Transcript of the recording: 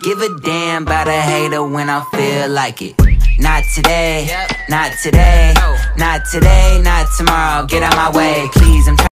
Give a damn about a hater when I feel like it. Not today, not today, not today, not tomorrow. Get out my way, please. I'm